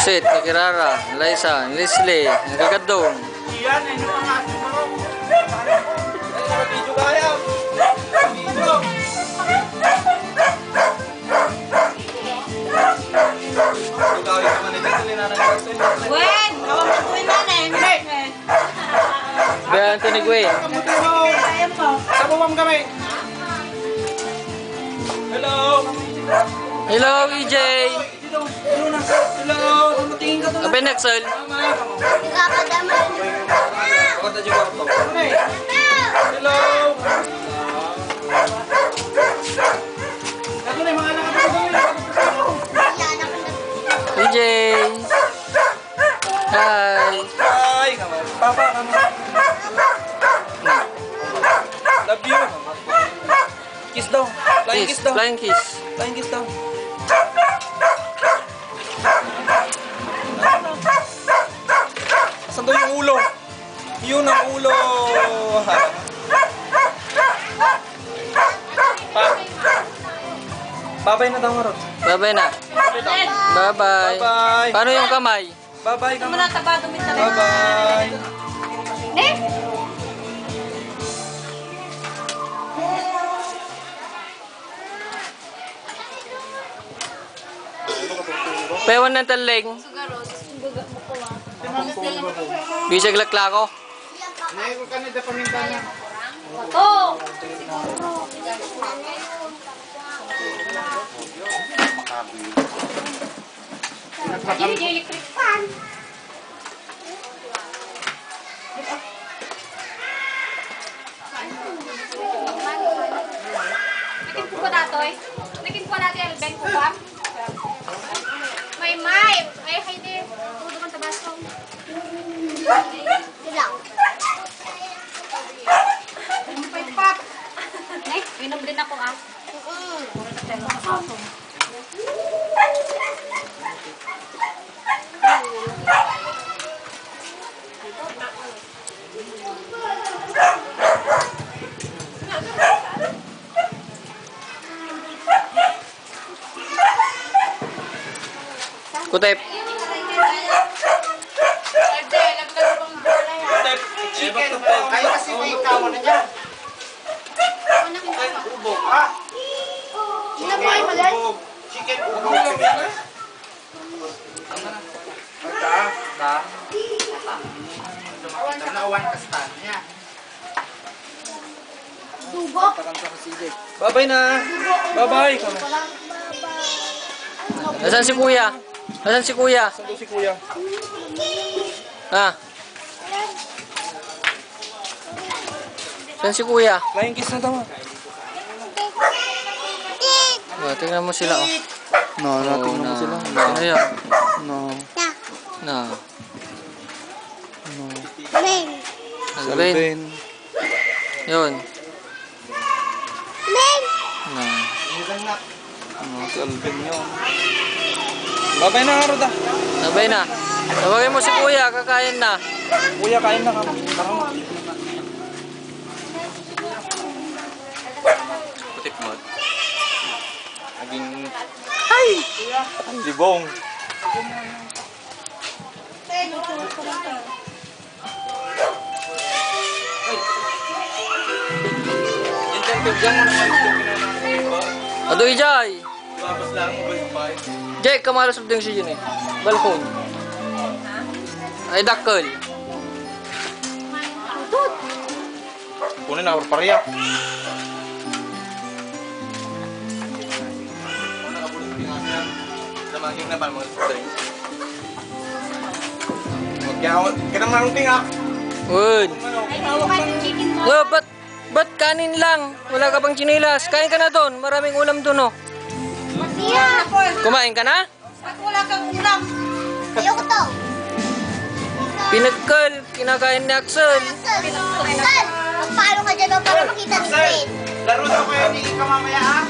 Roxette, ni Kirara, Liza, Leslie, ang Gagadong. Iyan, ano ang ating marong? Ay, video kaya. Video. Gawin naman ito, linanang Roxette. Gwen! Kawamutuin na na eh. Kaya Anthony Gwen. Kamutin mo. Sa bumam kami. Hello. Hello, EJ. Hello. Kamutingin ka to. Abay, Nexel. Kakadaman. Pakata juga ako. Hello. Ito na yung mga anak ko. EJ. Hi. Hi. Papa, kamu. Love you. Kiss daw. Flying kiss daw. Flying kiss. Flying kiss daw. Saan daw yung ulo? Yun ang ulo. Babay na daw nga ron. Bye-bye na. Bye-bye. Bye-bye. Paano yung kamay? Bye-bye ka. Muna taba dumit na rin. Bye-bye. Eh? Pewan ng taling. Bisag laklako. Oh! Ini dia elektrik fan. Nakin ko na to eh. Nakin ko natin Elben ko ba? May. Ay, hindi. Tudo man tabaso. Dilaw. May pop. Ay, inom din ako ah. Kutep. Chicken. Kayo kasi may kawan na dyan. Ubog. Ah! Chicken ubog. Chicken ubog. Nauwan ka sa niya. Bye-bye na. Bye-bye. Nasaan si kuya? Nasaan si kuya? Saan daw si kuya? Ha? Saan si kuya? Flying kiss na daw. Oh, tingnan mo sila oh. No, Tingnan mo sila. Sino yan? No. Na. No. Alvin. Yun. Na. No, si Alvin yun. Babay na nga, Roda. Sabay na. Tawagin mo si kuya, kakain na. Kuya, kain na ka. Tara. Putik mo. Naging... Hi! Ang libong. Adoy Jai. Labas lang mo ba? Jai, kamalas din siya yun eh. Balkon. Ay, dakkel. Kunin na, pariya. Namaging na ba mga drinks? Kaya marong tingak. Wood. Ay, bukan yung chicken mo. No, ba't kanin lang? Wala ka pang chinilas. Kain ka na doon. Maraming ulam doon oh. Siya! Kumain ka na? Ba't wala kang ulam? Ayoko to. Pinagkal. Kinakain ni Axel. Pinagkal! Magpalo ka dyan para makita ni Fred. Laro na kayo ni Ika mamaya ah.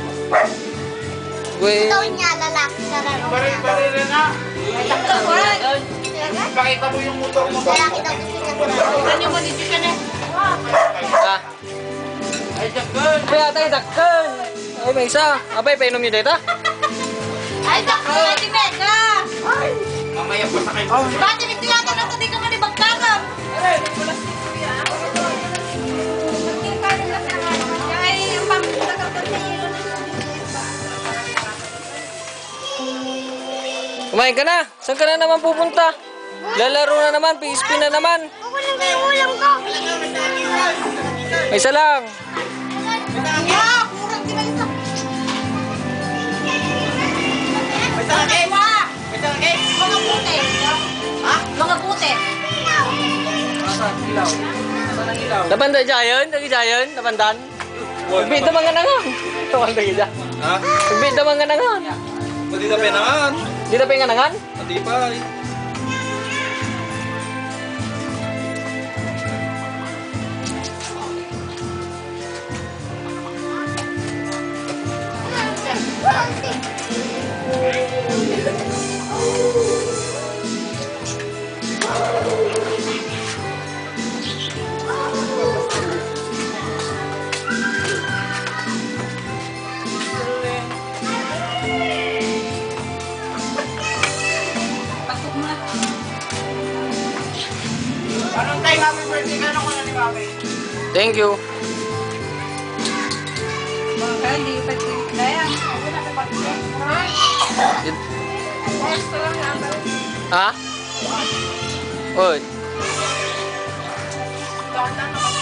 Gwen. Ito niya, lalaki na laro. Baril na. Pakita mo yung motor mo. Lalaki daw gusto niya sa Ano mo dito ka na? Ah. Ay, Jackal. Kaya tayo dakkel. Ay, may isa. Abay, painom niyo dito. Ay, dakto! Ay, Mega! Mamaya pa sa kayo. Dati nito yata na di ka manibagdagan. Kumain ka na. Saan ka na naman pupunta? Lalaro na naman. PSP na naman. Ako lang yung ulam ko. May isa lang. Ah, kurang di ba isa? May sakit! May sakit! Mga puti. Ha? Mga puti. Saan ilaw? Saan ang ilaw? Napanda Jayon? Lagi Jayon? Napandan? Nagbita mga nangan. Napanda ka dyan. Ha? Nagbita mga nangan. Pwede na penangan. Di na pa yung nangan? Hindi pa eh. Anong tayo happy birthday ka nung ano ni Mami? Thank you. Hindi pa na yan. Ha? Oy. Doon lang